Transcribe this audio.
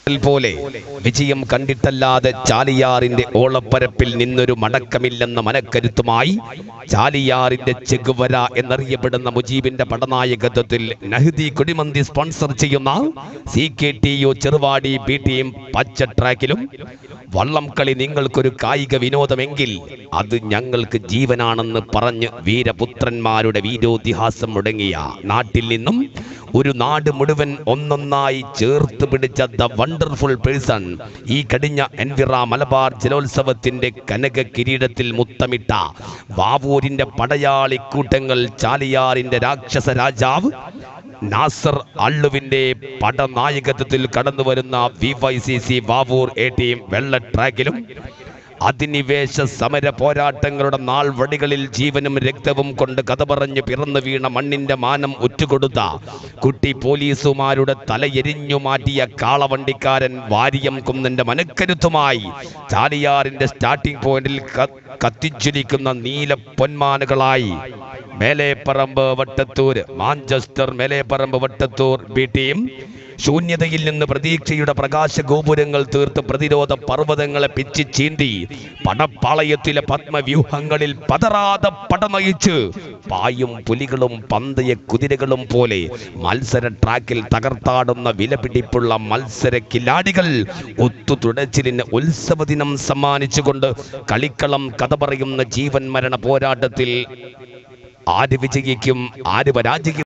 പോലെ വിജയം കണ്ടിട്ടല്ലാതെ ചാലിയാറിന്റെ ഓളപ്പരപ്പിൽ നിന്നൊരു മടക്കമില്ലെന്ന മനക്കരുത്തുമായി ചാലിയാറിന്റെ ചെഗുവര എന്നറിയപ്പെടുന്ന മുജീബിന്റെ പടനായകത്വത്തിൽ നഹ്ദി കുടിമന്തി സ്പോൺസർ ചെയ്യുന്ന CKTU ചെറുവാടി B ടീം പച്ച ട്രാക്കിലും വള്ളം കളി നിങ്ങൾക്കൊരു കായിക വിനോദമെങ്കിൽ അത് ഞങ്ങൾക്ക് ജീവനാണെന്ന് പറഞ്ഞ് വീരപുത്രന്മാരുടെ വീരോതിഹാസം മുടങ്ങിയ നാട്ടിൽ നിന്നും ഒരു നാട് മുഴുവൻ ഒന്നൊന്നായി ചേർത്ത് പിടിച്ച ദ വണ്ടർഫുൾ പേഴ്സൺ ഈ കഴിഞ്ഞ എൻവിറ മലബാർ ജലോത്സവത്തിന്റെ കനക കിരീടത്തിൽ മുത്തമിട്ട വാവൂരിന്റെ പടയാളിക്കൂട്ടങ്ങൾ ചാലിയാറിന്റെ രാക്ഷസ രാജാവ് നാസർ അള്ളുവിന്റെ പടനായകത്വത്തിൽ കടന്നു വരുന്ന VYCC വാവൂർ A ടീം വെള്ള ട്രാക്കിലും അധിനിവേശ സമര പോരാട്ടങ്ങളുടെ നാൾവടികളിൽ ജീവനും രക്തവും കൊണ്ട് കഥ പറഞ്ഞ് പിറന്നു വീണ മണ്ണിന്റെ മാനം ഉറ്റുകൊടുത്ത കുട്ടി പോലീസുമാരുടെ തലയെരിഞ്ഞു മാറ്റിയ കാളവണ്ടിക്കാരൻ വാരിയം കുന്നന്റെ മനക്കരുത്തുമായി ചാലിയാറിന്റെ സ്റ്റാർട്ടിംഗ് പോയിന്റിൽ കത്തിച്ചിരിക്കുന്ന നീല പൊന്മാനുകളായി Meleparamba Vattathur Manchester Meleparamba Vattathur B team ശൂന്യതയിൽ നിന്ന് പ്രതീക്ഷയുടെ പ്രകാശ ഗോപുരങ്ങൾ തീർത്ത് പ്രതിരോധ പർവ്വതങ്ങളെ പിച്ചി ചീന്തി പടപ്പാളയത്തിലെ പത്മവ്യൂഹങ്ങളിൽ പതറാതെ പടനയിച്ച് പായും പുലികളും പന്തയ കുതിരകളും പോലെ മത്സര ട്രാക്കിൽ തകർത്താടുന്ന വിലപിടിപ്പുള്ള മത്സര കില്ലാടികൾ ഒത്തുതുടച്ചിലിന് ഉത്സവ ദിനം സമ്മാനിച്ചുകൊണ്ട് കളിക്കളം കഥ പറയുന്ന ജീവൻ മരണ പോരാട്ടത്തിൽ ആര് വിജയിക്കും ആര് പരാജയിക്കും